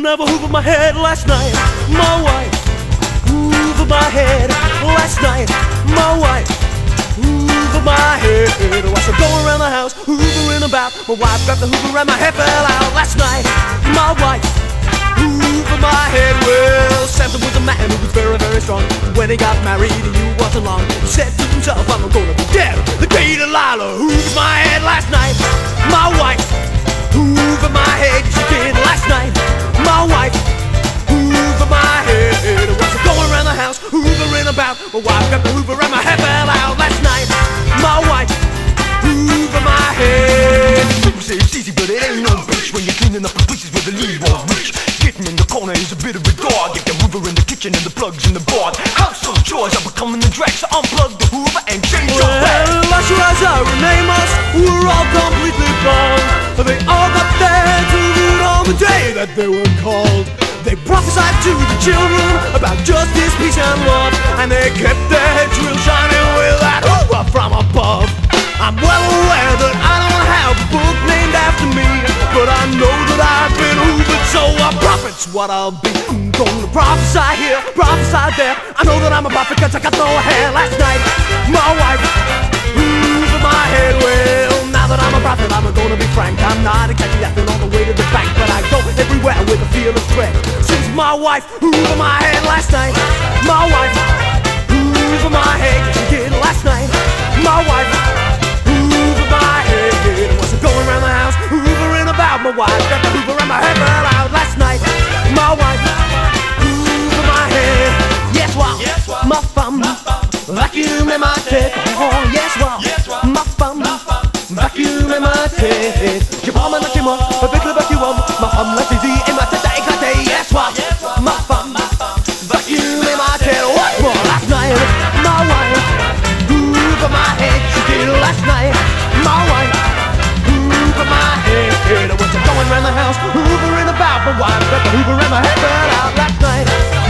never hoovered my head last night. My wife hoovered my head last night. My wife hoovered my head. While I'm going around the house, hoovering about, my wife grabbed the hoover and my hair fell out last night. My wife hoovered my head. Well, Samson was a man who was very, very strong. When he got married, he wasn't long. He said to himself, I'm gonna be dead. The day Delilah hoovered my head last night. My wife hoovered my head, she did last night. My wife hoovered my head. While I'm going around the house, hoovering about, my wife grabbed the hoover and my hair fell out last night. My wife hoovered my head. People say it's easy, but it ain't no bitch when you're cleaning up the places where the lead won't reach. Getting in the corner is a bit of a dog. Get the hoover in the kitchen and the plugs in the board. Household chores are becoming the drag, so unplug the hoover and change your bag. Well, Lasher and Amos were all completely gone. They all got their heads hoovered on the day that they were called. They prophesied to the children about justice, peace and love, and they kept their heads real shiny with that hoover from above. I'm well aware that I don't have a book named after me, but I know that I've been hoovered, so a prophet's what I'll be. I'm gonna prophesy here, prophesy there. I know that I'm a prophet cause I got no hair last night. My wife hoovered my head. Well, now that I'm a prophet, I'm gonna be frank. I'm not exactly laughing all the way to the bank, but I go everywhere with a feel of dread. Since my wife hoovered my head last night. My wife hoovered my head, she did last night. My wife hoovered my head. Was going around the house, hoovering about. My wife got the hoover and my hair fell out last night. My wife hoovered my head. Yes, well, ma femme vacuum in my tête. Oh, yes, well, ma femme vacuum in my tête. Je prends ma chez moi avec le vacuum. Ma femme l'a saisi et ma tête a éclaté. Yes, well, ma femme vacuum in my tête. What more last night? My wife hoovered my head. She did last night. My wife hoovered my head. I was going around the house, hoovering about. My wife got the hoover and my head fell out last night.